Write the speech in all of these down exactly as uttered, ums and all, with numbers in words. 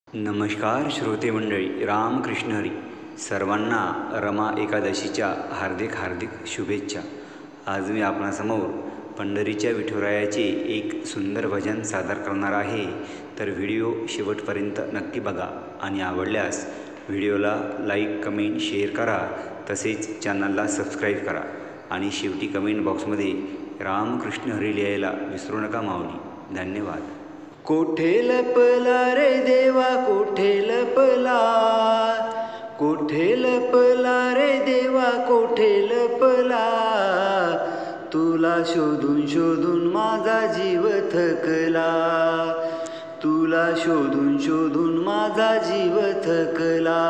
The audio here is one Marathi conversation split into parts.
नमस्कार श्रोते मंडळी, रामकृष्ण हरी. सर्वांना रमा एकादशीच्या हार्दिक हार्दिक शुभेच्छा. आज मी आपणासमोर पंढरीच्या विठुरायाचे एक सुंदर भजन सादर करणार आहे. तर व्हिडिओ शेवटपर्यंत नक्की बघा आणि आवडल्यास व्हिडिओला लाईक, कमेंट, शेअर करा. तसेच चॅनलला सबस्क्राईब करा आणि शेवटी कमेंट बॉक्समध्ये रामकृष्ण हरी लिहायला विसरू नका माऊली. धन्यवाद. कोठे लपला रे देवा, कोठे लपला, कोठे लपला रे देवा, कोठे लपला. तुला शोधून शोधून माझा जीव थकला, तुला शोधून शोधून माझा जीव थकला.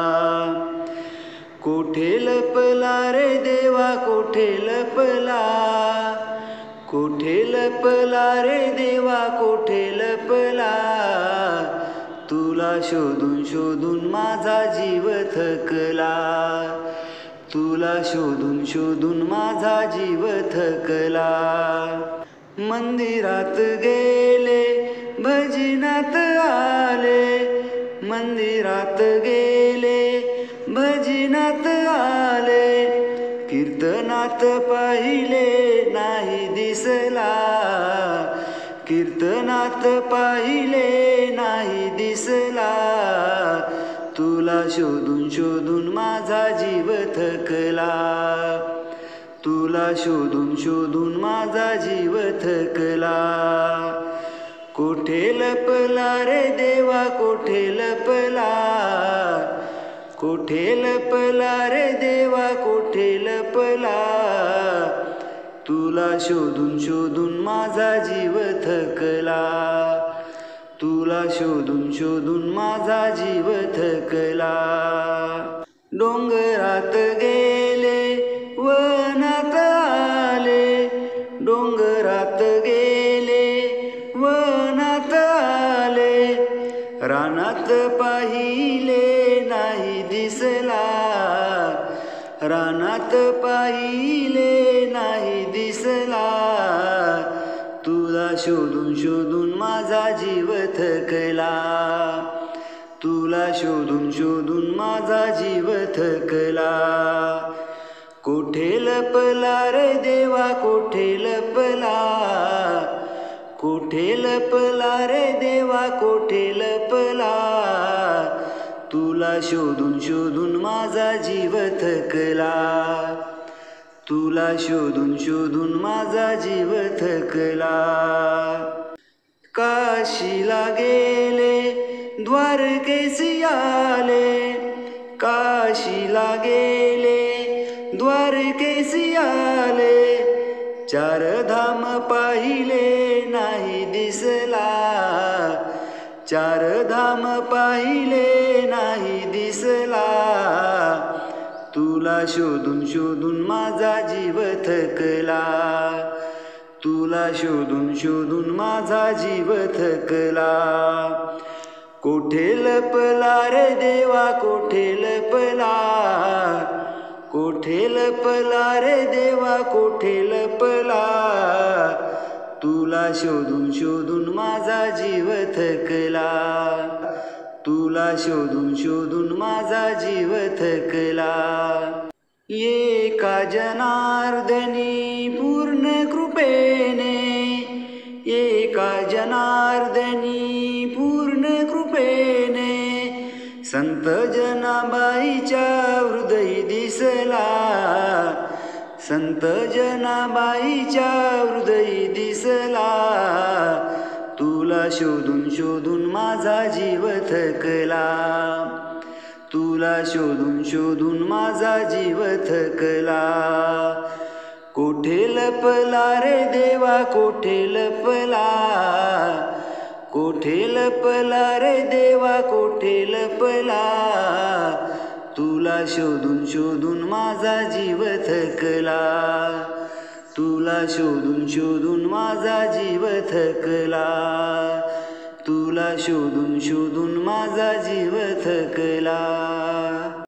कोठे लपला रे देवा, कोठे लपला, कोठे लपला रे देवा, कोठे लपला. तुला शोधून शोधून माझा जीव थकला, तुला शोधून शोधून माझा जीव थकला. मंदिरात गेले, भजनात आले, मंदिरात गेले, भजनात आले. कीर्तनात पाहिले नाही दिसला, कीर्तनात पाहिले नाही दिसला. तुला शोधून शोधून माझा जीव थकला, तुला शोधून शोधून माझा जीव थकला. कोठे लपला रे देवा, कोठे लपला, कोठे लपला रे देवा, कोठे लपला. तुला शोधून शोधून माझा जीव थकला, तुला शोधून शोधून माझा जीव थकला. डोंगरात गेले, वनात आले, डोंगरात गेले, वनात आले. रानात पाहिले नाही दिसला, रानात पाहिले नाही दिसला. तुला शोधून शोधून माझा जीव थकला, तुला शोधून शोधून माझा जीव थकला. कोठे लपला रे देवा, कोठे लपला, कोठे लपला रे देवा, कोठे लपला. तुला शोधून शोधून माझा जीव थकला, तुला शोधून शोधून माझा जीव थकला. काशीला गेले, द्वारकेसी आले, काशीला गेले, द्वारकेसी आले. चार धाम पाहिले नाही दिसला, चार धाम पाहिले नाही दिसला. तुला शोधून शोधून माझा जीव थकला, तुला शोधून शोधून माझा जीव थकला. कोठे लपला रे देवा, कोठे लपला, कोठे लपला रे देवा, कोठे लपला. तुला शोधून शोधून माझा जीव थकला, तुला शोधून शोधून माझा जीव थकला. एका जनार्दनी पूर्ण कृपेने, एका जनार्दनी पूर्ण कृपेने. संत जनाबाईच्या हृदयी दिसला, संत जनाबाईच्या हृदयी दिसला. तुला शोधून शोधून माझा जीव थकला, तुला शोधून शोधून माझा जीव थकला. कोठे लपला रे देवा, कोठे लपला, कोठे लपला रे देवा, कोठे लपला. तुला शोधून शोधून माझा जीव थकला, तुला शोधून शोधून माझा जीव थकला. तुला शोधून शोधून माझा जीव थकला.